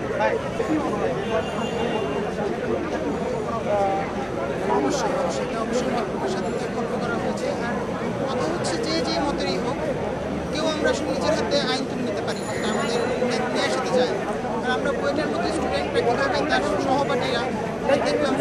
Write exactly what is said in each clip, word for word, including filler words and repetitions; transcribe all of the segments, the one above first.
অবশ্যই অবশ্যই এটা অবশ্যই মতপ্রকাশ স্বাধীনতায় খর্ব করা হয়েছে। আর কথা হচ্ছে যে যে মতেরই হোক, কেউ আমরা আসলে নিজের হাতে আইন তুলে নিতে পারি না, এটা আমাদের ন্যায়ের সাথে যায়। আর আমরা বুয়েটের মধ্যে স্টুডেন্টরা কীভাবে তার সহপাঠীরা দেখলাম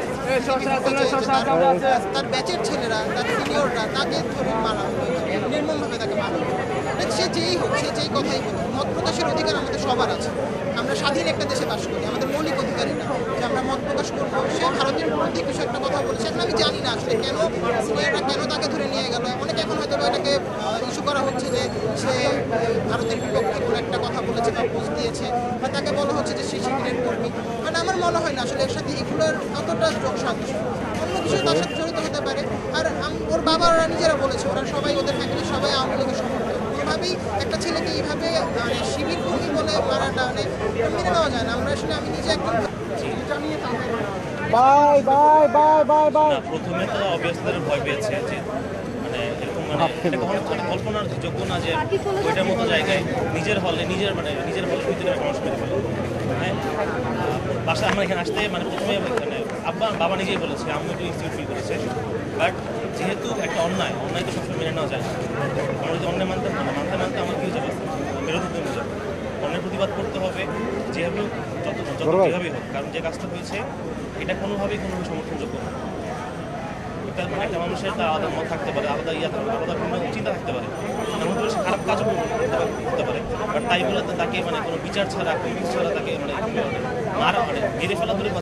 তার ব্যাচের ছেলেরা, তার সিনিয়ররা তাকে ধরে মারা হলো, নির্মমভাবে তাকে মারা হলো। সে যেই হোক, সে যেই কথাই বলুক, মত প্রকাশের অধিকার আমাদের সবার আছে। আমরা স্বাধীন একটা দেশে বাস করি, আমাদের মৌলিক অধিকারই না যে আমরা মত প্রকাশ করবো। সে ভারতের বিরুদ্ধে কিছু একটা কথা বলেছে, এখন আমি জানি না আসলে কেন সিনিয়ররা কেন তাকে ধরে নিয়ে গেল। অনেকে এখন হয়তো এটাকে ইস্যু করা হচ্ছে যে সে ভারতের বিপক্ষে কোনো একটা কথা বলেছে বা পোস্ট দিয়েছে, বা তাকে বলা হচ্ছে যে সে শিবিরের কর্মী। মানে আমার মনে হয় না আসলে এর সাথে এগুলোর অতটা যোগ সাদৃশ্য, অন্য কিছু তার সাথে জড়িত হতে পারে। আর ওর বাবারা নিজেরা বলেছে ওরা সবাই, ওদের ফ্যামিলির সবাই আওয়ামী লীগের সমর্থক। এভাবেই একটা ছেলেকে এইভাবে মানে শিবির কর্মী বলে মারাটা মানে মেনে নেওয়া যায় না। আমরা আসলে আমি নিজে একদম বাই বাই বাই বাই বাই প্রথমে তো অবভিয়াসলি ভয় পেয়েছে যে মানে এরকম মানে এটা কখনো মানে কল্পনার যোগ্য না যে ওইটার মতো জায়গায় নিজের হলে নিজের মানে নিজের হলের ভিতরে মানুষ করে ফেলে। হ্যাঁ, বাসা আমার এখানে আসতে মানে প্রথমে মানে আব্বা বাবা নিজেই বলেছে, আম্মু একটু ইনস্টিটিউট ফিল করেছে। বাট যেহেতু একটা অন্যায় অন্যায় তো সবসময় মেনে নেওয়া যায় না। আমরা যদি অন্যায় মানতে না মানতে মানতে আমার কী হয়ে যাবে, বিরোধী হয়ে যাবে। অন্যের প্রতিবাদ করতে হবে যেভাবে যত যত যেভাবেই হোক, কারণ যে কাজটা হয়েছে এটা কোনোভাবেই কোনোভাবে সমর্থনযোগ্য না। এটা মানে একটা মানুষের তার আলাদা মত থাকতে পারে, আলাদা ইয়া থাকতে পারে, আলাদা ভিন্ন চিন্তা থাকতে পারে, এমন করে সে খারাপ কাজও করতে পারে। বাট তাই বলে তাকে মানে কোনো বিচার ছাড়া কোনো কিছু ছাড়া তাকে মানে মারা মানে মেরে ফেলা ধরে